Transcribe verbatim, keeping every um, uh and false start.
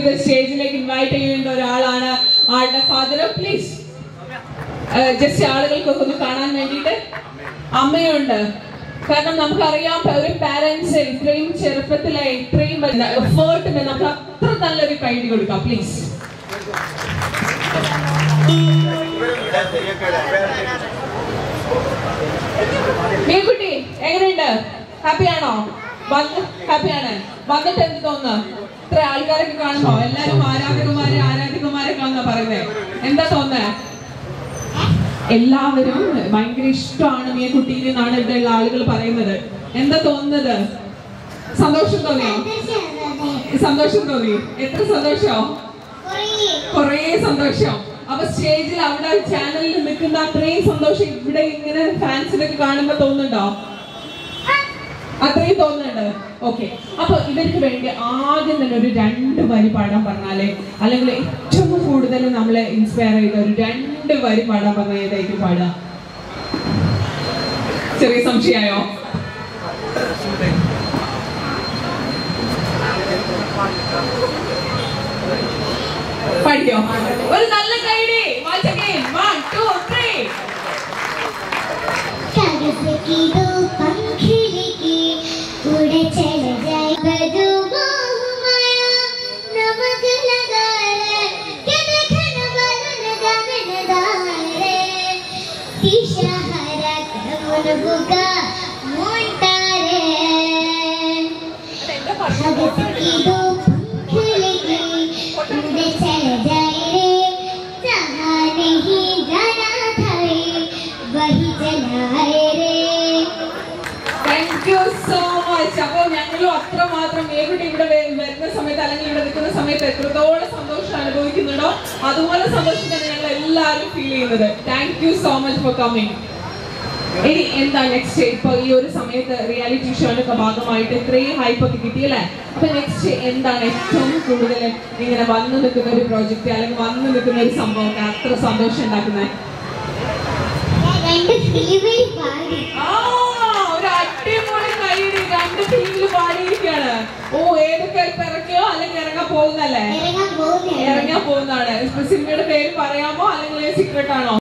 സ്റ്റേജിലേക്ക് ഇൻവൈറ്റ് ചെയ്യേണ്ട ഒരാളാണ്. ആളുടെ ഫാദർ പ്ലീസ് ജസ്റ്റ് ആളുകൾക്കൊക്കെ ഒന്ന് കാണാൻ വേണ്ടിയിട്ട്. അമ്മയുണ്ട്. കാരണം നമുക്കറിയാം ഒരു പാരന്റ്സ് ഇത്രയും ചെറുപ്പത്തിലെ ഇത്രയും എഫേർട്ടിന് നമുക്ക് അത്ര നല്ലൊരു കൈഡി കൊടുക്കാം. പ്ലീസ്. മീക്കുട്ടി എങ്ങനെയുണ്ട്? ഹാപ്പിയാണോ? ഹാപ്പിയാണ്. വന്നിട്ട് എന്ത് തോന്നുന്നു? ഇത്ര ആൾക്കാരൊക്കെ കാണുമ്പോ എല്ലാരും ആരാധകമാരെ ആരാധികമാരെ കാണുന്ന പറയുന്നത് എന്താ തോന്നുന്നത്? എല്ലാവരും ഭയങ്കര ഇഷ്ടമാണ് മിയ കുട്ടീനെ എന്നാണ് ഇവിടെയുള്ള ആളുകൾ പറയുന്നത്. എന്താ തോന്നുന്നത്? സന്തോഷം തോന്നിയോ? സന്തോഷം തോന്നി. എത്ര സന്തോഷം? കൊറേ സന്തോഷം. അപ്പൊ സ്റ്റേജിൽ അവിടെ ചാനലിൽ നിൽക്കുന്ന അത്രയും സന്തോഷം ഇവിടെ ഇങ്ങനെ ഫാൻസിനൊക്കെ കാണുമ്പോ തോന്നുന്നുണ്ടോ? അത്രയും തോന്നുന്നുണ്ട്. ഓക്കെ. അപ്പൊ ഇവർക്ക് വേണ്ടി ആദ്യം തന്നെ ഒരു രണ്ട് വരി പാടാൻ പറഞ്ഞാലേ, അല്ലെങ്കിൽ ഏറ്റവും കൂടുതൽ നമ്മളെ ഇൻസ്പയർ ചെയ്ത ഒരു രണ്ട് വരി പാടാൻ പറഞ്ഞ ഏതായിരിക്കും പാടുക? ചെറിയ സംശയമായോ? പഠിക്കോ? ഒരു നല്ല കൈഡി. One two three. उड़े चले जाए बदुआ माया नमक लगा रे के देखन बरन दामन दारे तीशा हरा मन बुगा मोंटारे भगत की दो पंख लगी उड़े चले जाए रे जहाँ नहीं जाना था वही चलाए रे. Thank you so much. അപ്പോൾ ഞങ്ങളും അത്രമാത്രം ഇവിടെ ഇവിടെ വരുന്ന സമയത്ത് അല്ലെങ്കിൽ ഇവിടെ നിൽക്കുന്ന സമയത്ത് എത്രത്തോളം സന്തോഷം അനുഭവിക്കുന്നുണ്ടോ അതുപോലെ സന്തോഷം തന്നെ ഞങ്ങൾ എല്ലാവരും ഫീൽ ചെയ്യുന്നത്. Thank you so much for coming. ഇനി എന്താ നെക്സ്റ്റ്? ഇപ്പൊ ഈ ഒരു സമയത്ത് റിയാലിറ്റി ഷോയിലൊക്കെ ഭാഗമായിട്ട് ഇത്രയും ഹൈപ്പൊക്കെ കിട്ടിയല്ലേ? അപ്പൊ നെക്സ്റ്റ് എന്താണ് ഏറ്റവും കൂടുതൽ ഇങ്ങനെ വന്നു നിൽക്കുന്ന ഒരു പ്രോജക്റ്റ് അല്ലെങ്കിൽ വന്നു നിൽക്കുന്ന ഒരു സംഭവം അത്ര സന്തോഷം ഉണ്ടാക്കുന്നത്? രണ്ട് ടീമിൽ പാടിയിരിക്കുകയാണ്. ഓ, ഏതൊക്കെ ഇറക്കിയോ അല്ലെങ്കിൽ ഇറങ്ങാൻ പോകുന്നല്ലേ? ഇറങ്ങാൻ പോകുന്നതാണ്. സിനിമയുടെ പേര് പറയാമോ അല്ലെങ്കിൽ സീക്രട്ട് ആണോ?